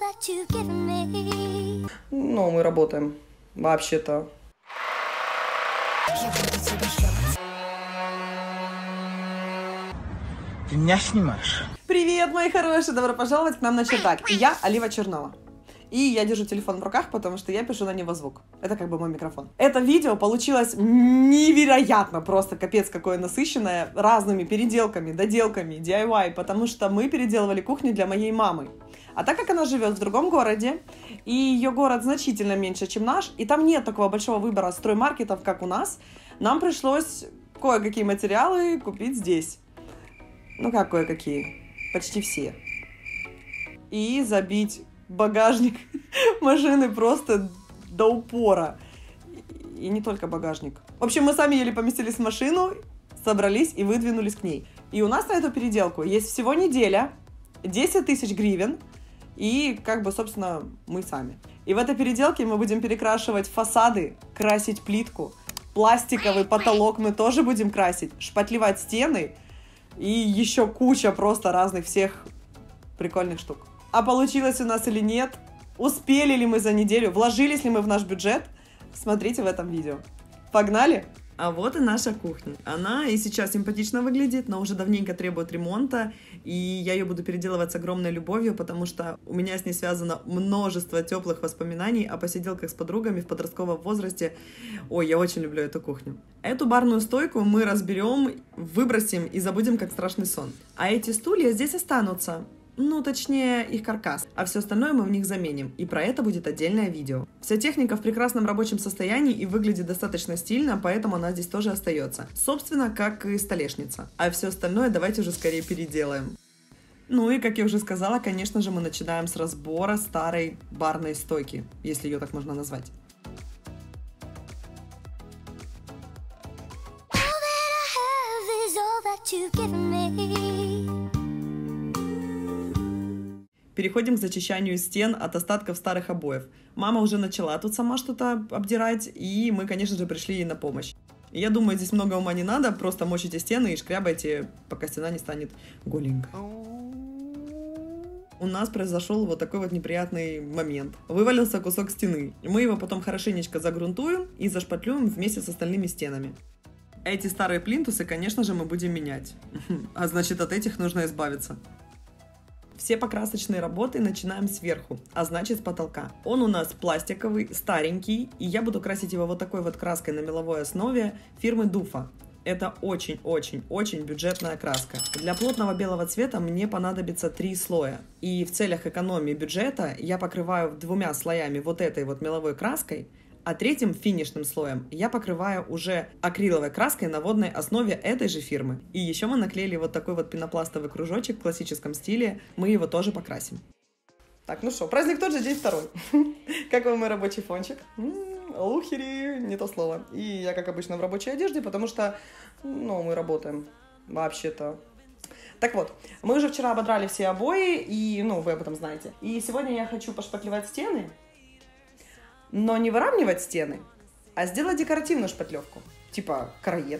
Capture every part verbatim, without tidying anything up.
Ну, мы работаем, вообще-то. Ты меня снимаешь? Привет, мои хорошие! Добро пожаловать к нам на чердак. И я Олива Чернова. И я держу телефон в руках, потому что я пишу на него звук. Это как бы мой микрофон. Это видео получилось невероятно, просто капец какое насыщенное, разными переделками, доделками, ди ай вай, потому что мы переделывали кухню для моей мамы. А так как она живет в другом городе, и ее город значительно меньше, чем наш, и там нет такого большого выбора строймаркетов, как у нас, нам пришлось кое-какие материалы купить здесь. Ну как кое-какие? Почти все. И забить багажник машины просто до упора. И не только багажник. В общем, мы сами еле поместились в машину, собрались и выдвинулись к ней. И у нас на эту переделку есть всего неделя, десять тысяч гривен, и как бы, собственно, мы сами. И в этой переделке мы будем перекрашивать фасады, красить плитку, пластиковый потолок мы тоже будем красить, шпатлевать стены и еще куча просто разных всех прикольных штук. А получилось у нас или нет, успели ли мы за неделю, вложились ли мы в наш бюджет, смотрите в этом видео. Погнали! А вот и наша кухня. Она и сейчас симпатично выглядит, но уже давненько требует ремонта, и я ее буду переделывать с огромной любовью, потому что у меня с ней связано множество теплых воспоминаний о посиделках с подругами в подростковом возрасте. Ой, я очень люблю эту кухню. Эту барную стойку мы разберем, выбросим и забудем как страшный сон. А эти стулья здесь останутся. Ну, точнее, их каркас, а все остальное мы в них заменим, и про это будет отдельное видео. Вся техника в прекрасном рабочем состоянии и выглядит достаточно стильно, поэтому она здесь тоже остается. Собственно, как и столешница. А все остальное давайте уже скорее переделаем. Ну и, как я уже сказала, конечно же, мы начинаем с разбора старой барной стойки, если ее так можно назвать. Переходим к зачищанию стен от остатков старых обоев. Мама уже начала тут сама что-то обдирать, и мы, конечно же, пришли ей на помощь. Я думаю, здесь много ума не надо, просто мочите стены и шкрябайте, пока стена не станет голенькой. У нас произошел вот такой вот неприятный момент. Вывалился кусок стены. Мы его потом хорошенечко загрунтуем и зашпатлюем вместе с остальными стенами. Эти старые плинтусы, конечно же, мы будем менять. А значит, от этих нужно избавиться. Все покрасочные работы начинаем сверху, а значит с потолка. Он у нас пластиковый, старенький, и я буду красить его вот такой вот краской на меловой основе фирмы Дуфа. Это очень-очень-очень бюджетная краска. Для плотного белого цвета мне понадобится три слоя. И в целях экономии бюджета я покрываю двумя слоями вот этой вот меловой краской, а третьим финишным слоем я покрываю уже акриловой краской на водной основе этой же фирмы. И еще мы наклеили вот такой вот пенопластовый кружочек в классическом стиле, мы его тоже покрасим. Так, ну что, праздник тот же, день второй. Как вам мой рабочий фончик? Лухери, не то слово. И я, как обычно, в рабочей одежде, потому что, ну, мы работаем вообще-то. Так вот, мы уже вчера ободрали все обои, и, ну, вы об этом знаете. И сегодня я хочу пошпатлевать стены. Но не выравнивать стены, а сделать декоративную шпатлевку, типа караед.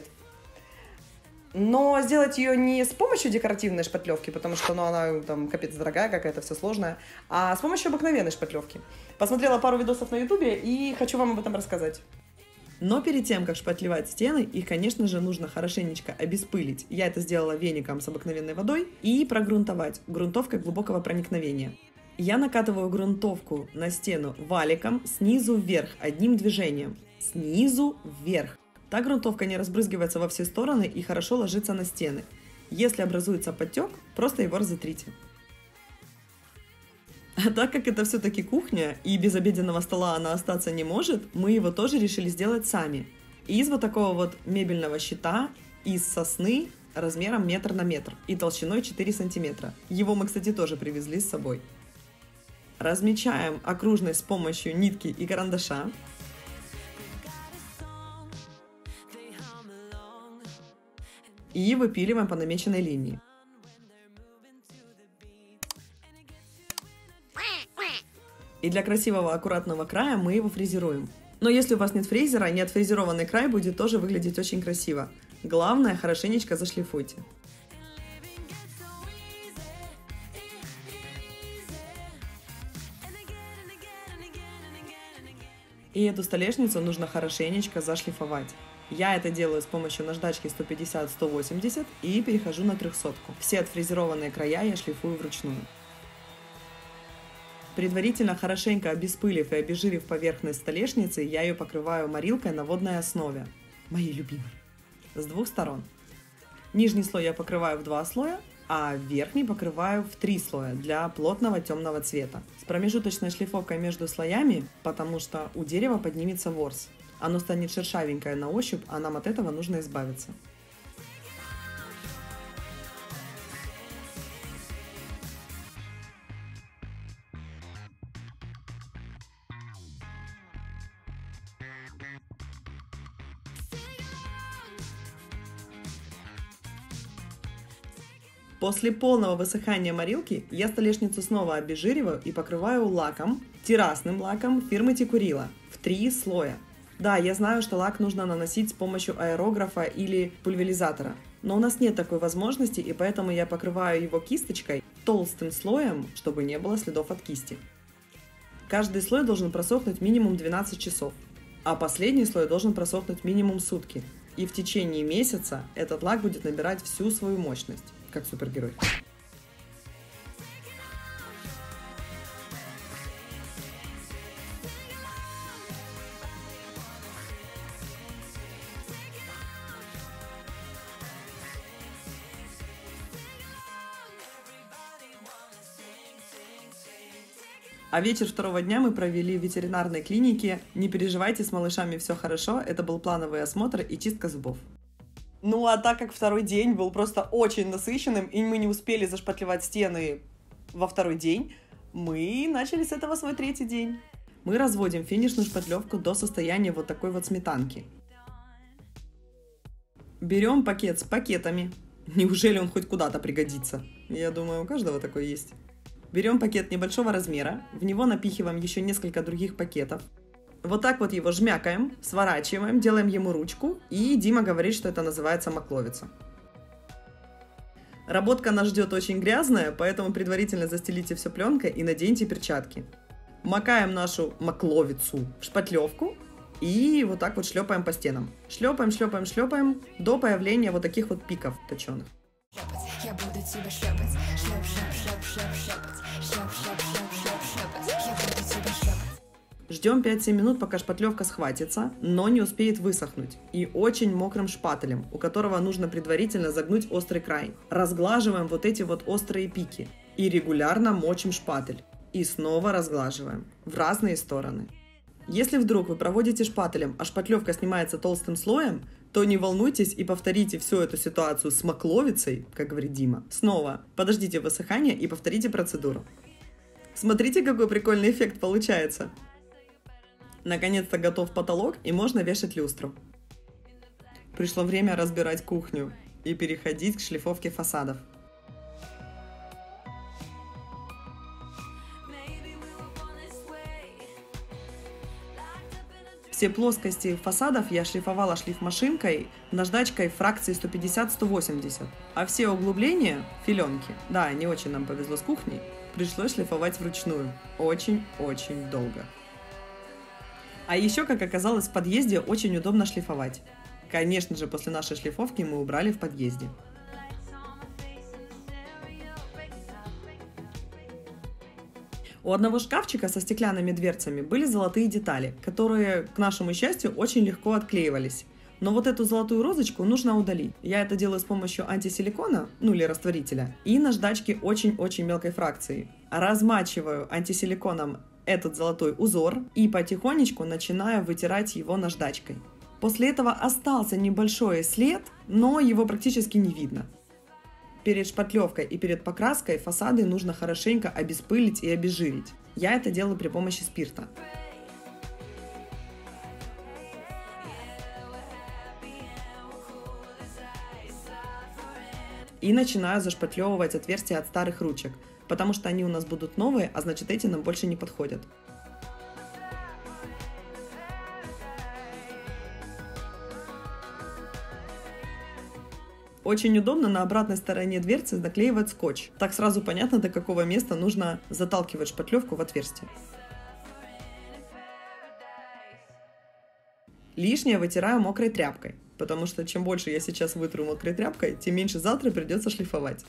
Но сделать ее не с помощью декоративной шпатлевки, потому что ну, она там капец дорогая какая-то, все сложная, а с помощью обыкновенной шпатлевки. Посмотрела пару видосов на ютубе и хочу вам об этом рассказать. Но перед тем, как шпатлевать стены, их, конечно же, нужно хорошенечко обеспылить. Я это сделала веником с обыкновенной водой и прогрунтовать грунтовкой глубокого проникновения. Я накатываю грунтовку на стену валиком снизу вверх, одним движением. Снизу вверх. Так грунтовка не разбрызгивается во все стороны и хорошо ложится на стены. Если образуется подтек, просто его разотрите. А так как это все-таки кухня, и без обеденного стола она остаться не может, мы его тоже решили сделать сами. Из вот такого вот мебельного щита, из сосны, размером метр на метр и толщиной четыре сантиметра. Его мы, кстати, тоже привезли с собой. Размечаем окружность с помощью нитки и карандаша. И выпиливаем по намеченной линии. И для красивого аккуратного края мы его фрезеруем. Но если у вас нет фрезера, неотфрезерованный край будет тоже выглядеть очень красиво. Главное, хорошенечко зашлифуйте. И эту столешницу нужно хорошенечко зашлифовать. Я это делаю с помощью наждачки сто пятьдесят сто восемьдесят и перехожу на трехсотку. Все отфрезерованные края я шлифую вручную. Предварительно хорошенько обеспылив и обезжирив поверхность столешницы, я ее покрываю морилкой на водной основе. Моей любимой. С двух сторон. Нижний слой я покрываю в два слоя, а верхний покрываю в три слоя для плотного темного цвета. С промежуточной шлифовкой между слоями, потому что у дерева поднимется ворс. Оно станет шершавенькое на ощупь, а нам от этого нужно избавиться. После полного высыхания морилки я столешницу снова обезжириваю и покрываю лаком, террасным лаком фирмы Текурила в три слоя. Да, я знаю, что лак нужно наносить с помощью аэрографа или пульверизатора, но у нас нет такой возможности, и поэтому я покрываю его кисточкой толстым слоем, чтобы не было следов от кисти. Каждый слой должен просохнуть минимум двенадцать часов, а последний слой должен просохнуть минимум сутки. И в течение месяца этот лак будет набирать всю свою мощность, как супергерой. А вечер второго дня мы провели в ветеринарной клинике. Не переживайте, с малышами все хорошо. Это был плановый осмотр и чистка зубов. Ну а так как второй день был просто очень насыщенным, и мы не успели зашпатлевать стены во второй день, мы начали с этого свой третий день. Мы разводим финишную шпатлевку до состояния вот такой вот сметанки. Берем пакет с пакетами. Неужели он хоть куда-то пригодится? Я думаю, у каждого такой есть. Берем пакет небольшого размера, в него напихиваем еще несколько других пакетов. Вот так вот его жмякаем, сворачиваем, делаем ему ручку, и Дима говорит, что это называется макловица. Работка нас ждет очень грязная, поэтому предварительно застелите все пленкой и наденьте перчатки. Макаем нашу макловицу в шпатлевку и вот так вот шлепаем по стенам. Шлепаем, шлепаем, шлепаем до появления вот таких вот пиков точеных. Я буду тебя шлепать, шлеп, шлеп, шлеп, шлеп, шлепать, шлеп, шлеп, шлеп, шлеп, шлепать, я буду тебя шлепать. Ждем пять-семь минут, пока шпатлевка схватится, но не успеет высохнуть. И очень мокрым шпателем, у которого нужно предварительно загнуть острый край. Разглаживаем вот эти вот острые пики. И регулярно мочим шпатель. И снова разглаживаем. В разные стороны. Если вдруг вы проводите шпателем, а шпатлевка снимается толстым слоем, то не волнуйтесь и повторите всю эту ситуацию с макловицей, как говорит Дима. Снова подождите высыхания и повторите процедуру. Смотрите, какой прикольный эффект получается. Наконец-то готов потолок и можно вешать люстру. Пришло время разбирать кухню и переходить к шлифовке фасадов. Все плоскости фасадов я шлифовала шлифмашинкой, наждачкой фракции сто пятьдесят сто восемьдесят. А все углубления, филенки, да, не очень нам повезло с кухней, пришлось шлифовать вручную. Очень-очень долго. А еще, как оказалось, в подъезде очень удобно шлифовать. Конечно же, после нашей шлифовки мы убрали в подъезде. У одного шкафчика со стеклянными дверцами были золотые детали, которые, к нашему счастью, очень легко отклеивались. Но вот эту золотую розочку нужно удалить. Я это делаю с помощью антисиликона, ну или растворителя, и наждачки очень-очень мелкой фракции. Размачиваю антисиликоном этот золотой узор и потихонечку начинаю вытирать его наждачкой. После этого остался небольшой след, но его практически не видно. Перед шпатлевкой и перед покраской фасады нужно хорошенько обеспылить и обезжирить. Я это делаю при помощи спирта. И начинаю зашпатлевывать отверстия от старых ручек, потому что они у нас будут новые, а значит эти нам больше не подходят. Очень удобно на обратной стороне дверцы наклеивать скотч. Так сразу понятно, до какого места нужно заталкивать шпатлевку в отверстие. Лишнее вытираю мокрой тряпкой, потому что чем больше я сейчас вытру мокрой тряпкой, тем меньше завтра придется шлифовать.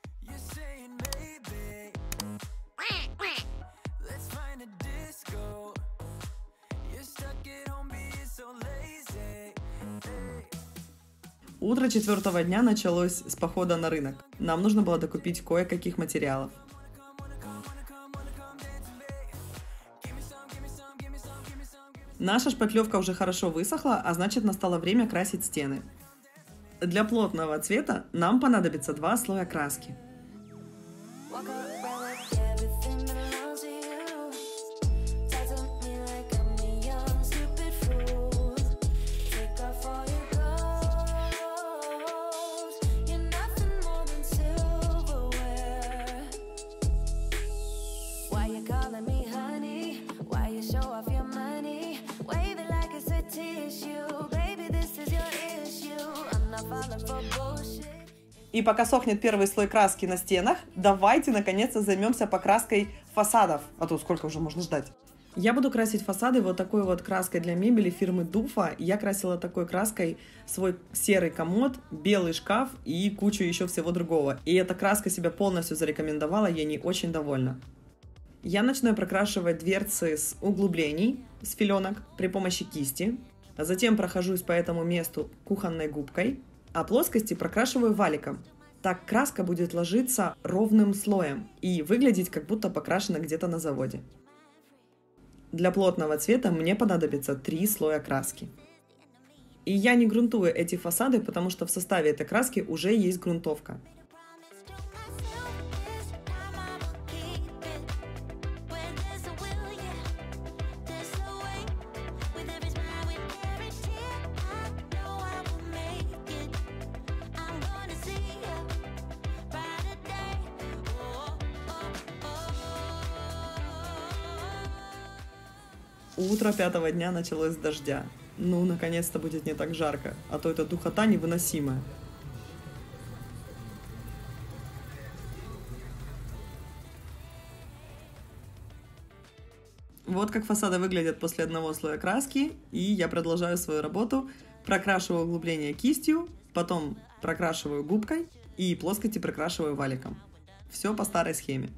Утро четвертого дня началось с похода на рынок. Нам нужно было докупить кое-каких материалов. Наша шпатлевка уже хорошо высохла, а значит настало время красить стены. Для плотного цвета нам понадобится два слоя краски. И пока сохнет первый слой краски на стенах, давайте наконец-то займемся покраской фасадов. А то сколько уже можно ждать. Я буду красить фасады вот такой вот краской для мебели фирмы Дуфа. Я красила такой краской свой серый комод, белый шкаф и кучу еще всего другого. И эта краска себя полностью зарекомендовала, я не очень довольна. Я начну прокрашивать дверцы с углублений, с филенок при помощи кисти. Затем прохожусь по этому месту кухонной губкой. А плоскости прокрашиваю валиком. Так краска будет ложиться ровным слоем и выглядеть, как будто покрашена где-то на заводе. Для плотного цвета мне понадобится три слоя краски. И я не грунтую эти фасады, потому что в составе этой краски уже есть грунтовка. Утро пятого дня началось с дождя. Ну, наконец-то будет не так жарко, а то эта духота невыносимая. Вот как фасады выглядят после одного слоя краски, и я продолжаю свою работу. Прокрашиваю углубление кистью, потом прокрашиваю губкой и плоскости прокрашиваю валиком. Все по старой схеме.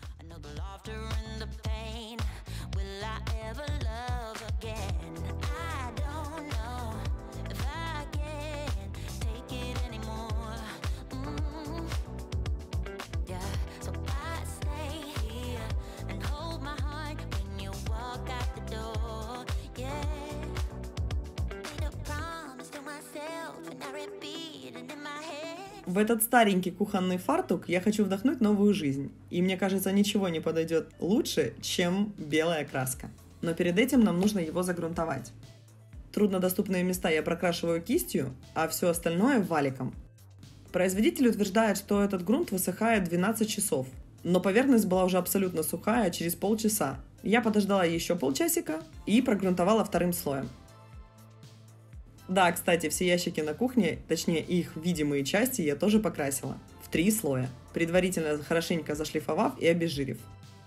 В этот старенький кухонный фартук я хочу вдохнуть новую жизнь. И мне кажется, ничего не подойдет лучше, чем белая краска. Но перед этим нам нужно его загрунтовать. Труднодоступные места я прокрашиваю кистью, а все остальное валиком. Производитель утверждает, что этот грунт высыхает двенадцать часов. Но поверхность была уже абсолютно сухая через полчаса. Я подождала еще полчасика и прогрунтовала вторым слоем. Да, кстати, все ящики на кухне, точнее их видимые части, я тоже покрасила. В три слоя, предварительно хорошенько зашлифовав и обезжирив.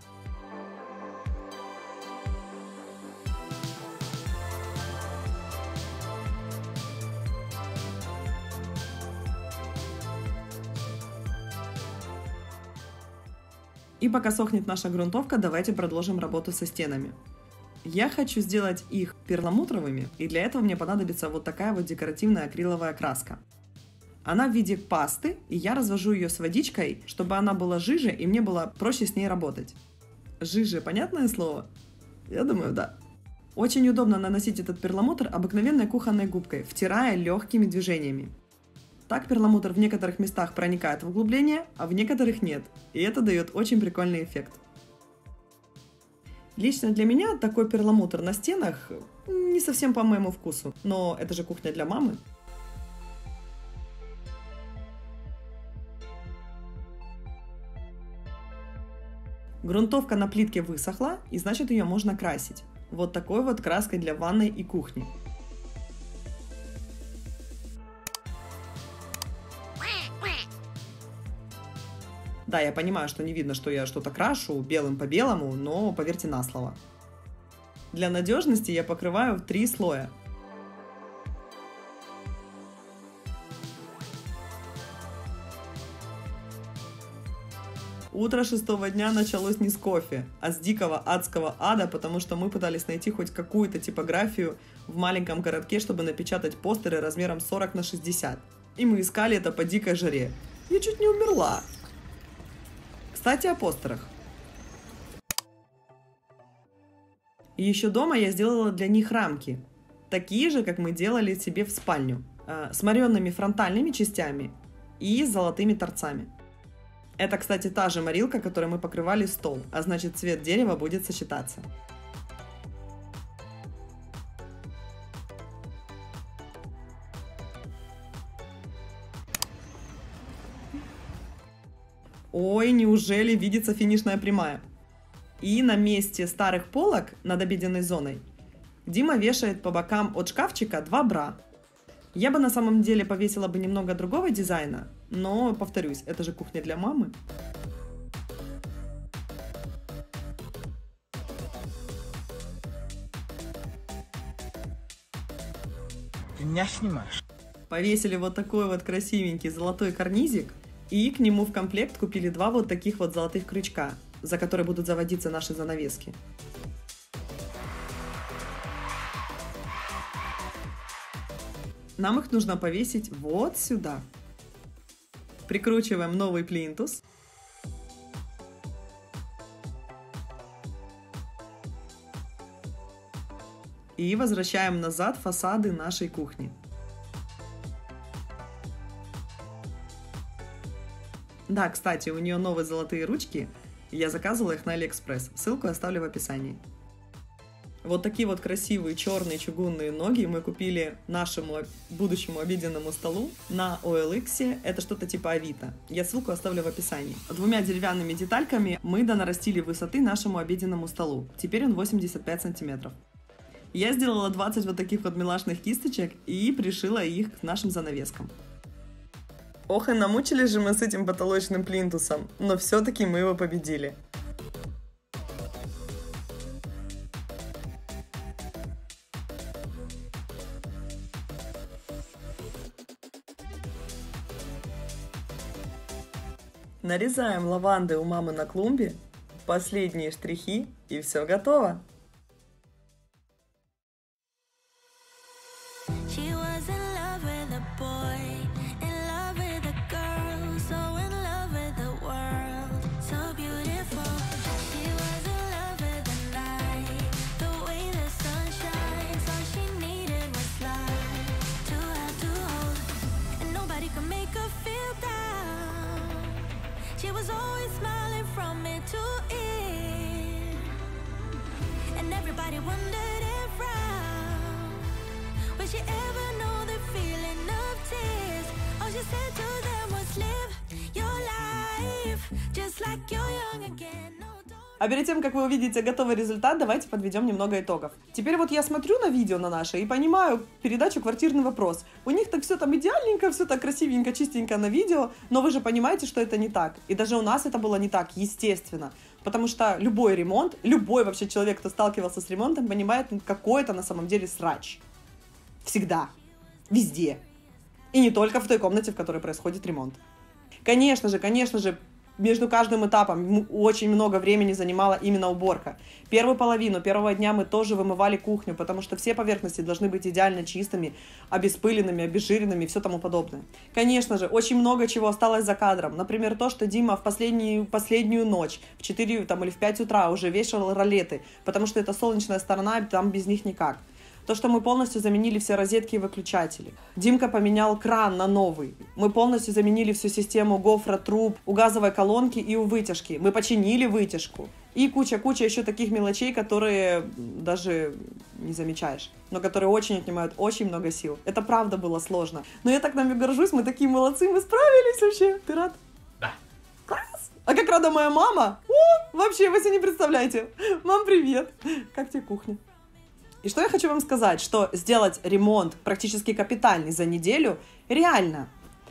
И пока сохнет наша грунтовка, давайте продолжим работу со стенами. Я хочу сделать их перламутровыми, и для этого мне понадобится вот такая вот декоративная акриловая краска. Она в виде пасты, и я развожу ее с водичкой, чтобы она была жиже, и мне было проще с ней работать. Жиже, понятное слово? Я думаю, да. Очень удобно наносить этот перламутр обыкновенной кухонной губкой, втирая легкими движениями. Так перламутр в некоторых местах проникает в углубление, а в некоторых нет, и это дает очень прикольный эффект. Лично для меня такой перламутр на стенах не совсем по моему вкусу, но это же кухня для мамы. Грунтовка на плитке высохла, и значит ее можно красить. Вот такой вот краской для ванной и кухни. Да, я понимаю, что не видно, что я что-то крашу белым по белому, но поверьте на слово. Для надежности я покрываю в три слоя. Утро шестого дня началось не с кофе, а с дикого адского ада, потому что мы пытались найти хоть какую-то типографию в маленьком городке, чтобы напечатать постеры размером сорок на шестьдесят. И мы искали это по дикой жаре. Я чуть не умерла. Кстати, о постерах. И еще дома я сделала для них рамки. Такие же, как мы делали себе в спальню. С мореными фронтальными частями и с золотыми торцами. Это, кстати, та же морилка, которой мы покрывали стол, а значит, цвет дерева будет сочетаться. Ой, неужели видится финишная прямая? И на месте старых полок над обеденной зоной Дима вешает по бокам от шкафчика два бра. Я бы на самом деле повесила бы немного другого дизайна, но, повторюсь, это же кухня для мамы. Ты меня снимаешь? Повесили вот такой вот красивенький золотой карнизик, и к нему в комплект купили два вот таких вот золотых крючка, за которые будут заводиться наши занавески. Нам их нужно повесить вот сюда. Прикручиваем новый плинтус. И возвращаем назад фасады нашей кухни. Да, кстати, у нее новые золотые ручки. Я заказывала их на Алиэкспресс. Ссылку оставлю в описании. Вот такие вот красивые черные чугунные ноги мы купили нашему будущему обеденному столу на о эл икс. Это что-то типа Авито. Я ссылку оставлю в описании. Двумя деревянными детальками мы донарастили высоты нашему обеденному столу. Теперь он восемьдесят пять сантиметров. Я сделала двадцать вот таких вот милашных кисточек и пришила их к нашим занавескам. Ох, и намучились же мы с этим потолочным плинтусом, но все-таки мы его победили. Нарезаем лаванды у мамы на клумбе, последние штрихи, и все готово. She was always smiling from ear to ear, and everybody wondered around, would she ever know the feeling of tears? All she said to them was live your life just like you're young again. No, don't. А перед тем, как вы увидите готовый результат, давайте подведем немного итогов. Теперь вот я смотрю на видео на наше и понимаю передачу «Квартирный вопрос». У них так все там идеальненько, все так красивенько, чистенько на видео, но вы же понимаете, что это не так. И даже у нас это было не так, естественно. Потому что любой ремонт, любой вообще человек, кто сталкивался с ремонтом, понимает, какой это на самом деле срач. Всегда. Везде. И не только в той комнате, в которой происходит ремонт. Конечно же, конечно же, между каждым этапом очень много времени занимала именно уборка. Первую половину первого дня мы тоже вымывали кухню, потому что все поверхности должны быть идеально чистыми, обеспыленными, обезжиренными и все тому подобное. Конечно же, очень много чего осталось за кадром. Например, то, что Дима в последнюю, последнюю ночь в четыре там, или в пять утра уже вешал ролеты, потому что это солнечная сторона, там без них никак. То, что мы полностью заменили все розетки и выключатели. Димка поменял кран на новый. Мы полностью заменили всю систему гофра, труб, у газовой колонки и у вытяжки. Мы починили вытяжку. И куча-куча еще таких мелочей, которые даже не замечаешь, но которые очень отнимают очень много сил. Это правда было сложно. Но я так нами горжусь, мы такие молодцы, мы справились вообще. Ты рад? Да. Класс! А как рада моя мама? О, вообще, вы себе не представляете. Мам, привет! Как тебе кухня? И что я хочу вам сказать, что сделать ремонт практически капитальный за неделю реально.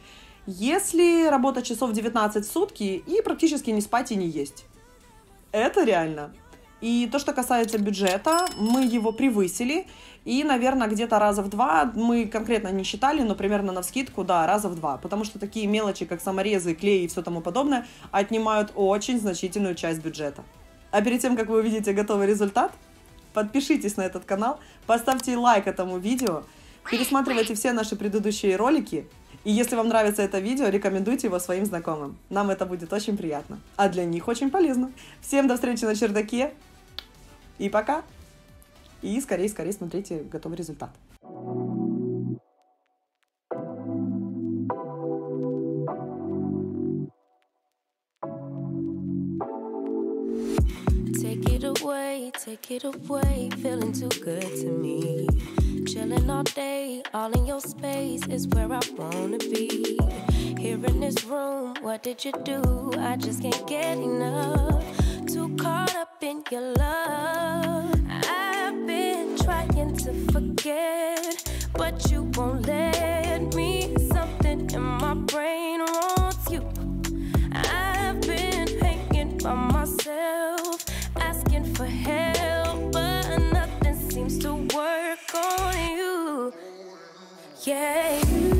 Если работать часов девятнадцать в сутки и практически не спать и не есть. Это реально. И то, что касается бюджета, мы его превысили. И, наверное, где-то раза в два, мы конкретно не считали, но примерно навскидку, да, раза в два. Потому что такие мелочи, как саморезы, клей и все тому подобное, отнимают очень значительную часть бюджета. А перед тем, как вы увидите готовый результат, подпишитесь на этот канал, поставьте лайк этому видео, пересматривайте все наши предыдущие ролики. И если вам нравится это видео, рекомендуйте его своим знакомым. Нам это будет очень приятно. А для них очень полезно. Всем до встречи на чердаке. И пока. И скорее-скорее смотрите готовый результат. Take it away, take it away, feeling too good to me. Chilling all day, all in your space is where I wanna be. Here in this room, what did you do? I just can't get enough. Too caught up in your love. I've been trying to forget, but you won't let me. Something in my brain wants you. I've been hanging by myself, asking for help, but nothing seems to work on you. Yeah.